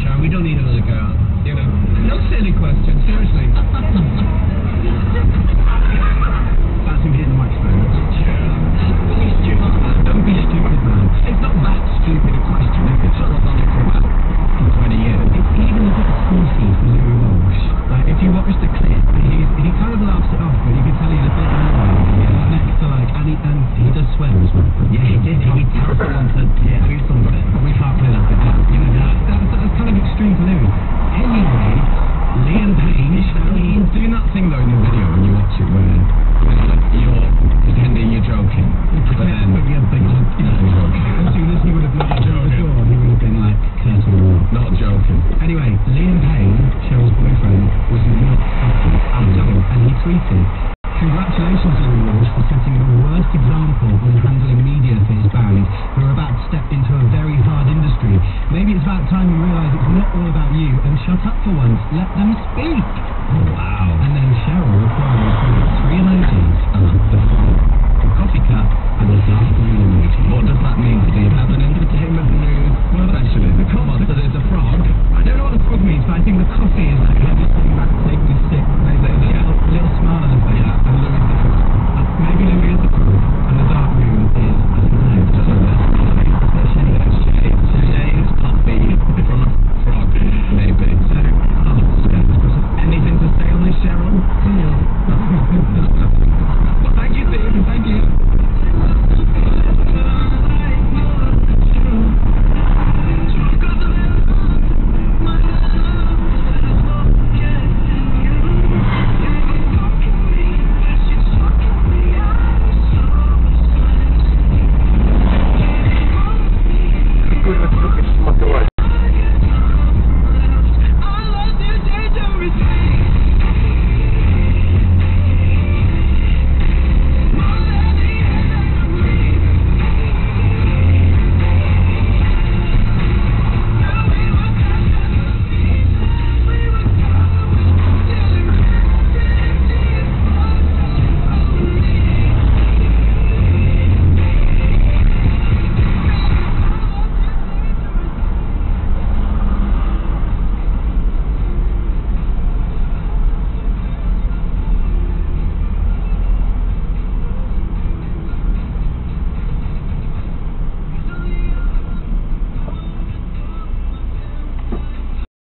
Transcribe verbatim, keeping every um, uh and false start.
show. We don't need another girl. You know, no silly question, seriously. Fancy me hitting the microphone. Don't be stupid, man. Don't be stupid, man. It's not that stupid a question. It's sort of on it for about twenty years. Even the species for Louis Walsh. Like, if you watch the clip, he, he kind of laughs it off, but you can tell he's a bit annoyed. He's next to, like, and he, and he does swear as well. Yeah, he did. He tells someone to yeah, do something. We can't play that bit out. You know, that, that, that's kind of extreme for Louis. Anyway, Liam Payne, he's doing that thing, though, in the video when you watch it, where it's like you're pretending you're joking, but then you're big, you know, you're joking. As soon as he would have not joking before, he would have been like, cursing the wall. Not joking. Anyway, Liam Payne, Cheryl's boyfriend, was not happy at all, and he tweeted, "Congratulations, Louis Walsh, for setting the worst example on handling media for his band, who are about to step into a very hard industry. Maybe it's about time you realise it's not all about you, and shut up for once, let them speak." Oh, wow. And then Cheryl replied with three emojis, uh, the coffee cup, and the dark green emoji. What does that mean to be about